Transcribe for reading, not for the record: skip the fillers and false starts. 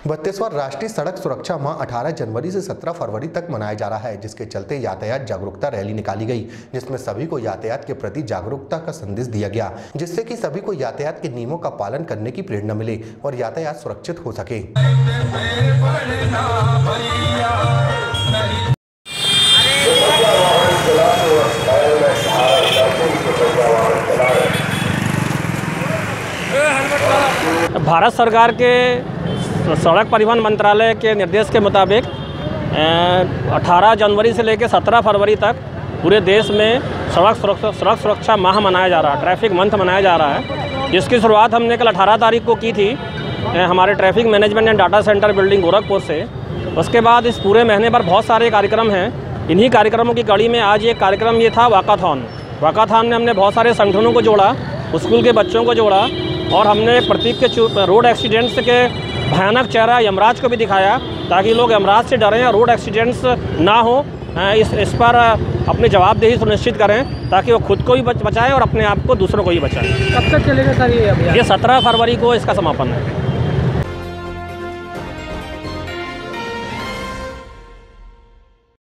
32वां राष्ट्रीय सड़क सुरक्षा माह 18 जनवरी से 17 फरवरी तक मनाया जा रहा है, जिसके चलते यातायात जागरूकता रैली निकाली गई, जिसमें सभी को यातायात के प्रति जागरूकता का संदेश दिया गया, जिससे कि सभी को यातायात के नियमों का पालन करने की प्रेरणा मिले और यातायात सुरक्षित हो सके। भारत सरकार के सड़क परिवहन मंत्रालय के निर्देश के मुताबिक 18 जनवरी से लेकर 17 फरवरी तक पूरे देश में सड़क सुरक्षा माह मनाया जा रहा है, ट्रैफिक मंथ मनाया जा रहा है, जिसकी शुरुआत हमने कल 18 तारीख को की थी हमारे traffic management and data centre building Gorakhpur से। उसके बाद इस पूरे महीने पर बहुत सारे कार्यक्रम हैं। इन्हीं कार्यक्रमों की कड़ी में आज एक कार्यक्रम ये था वाकाथॉन में हमने बहुत सारे संगठनों को जोड़ा, स्कूल के बच्चों को जोड़ा और हमने प्रतीक के रोड एक्सीडेंट्स के भयानक चेहरा यमराज को भी दिखाया, ताकि लोग यमराज से डरें और रोड एक्सीडेंट्स ना हो। इस पर अपनी जवाबदेही सुनिश्चित करें, ताकि वो खुद को भी बचाएं और अपने आप को दूसरों को भी बचाएं। कब तक चलेगा सर ये अभियान? ये 17 फरवरी को इसका समापन है।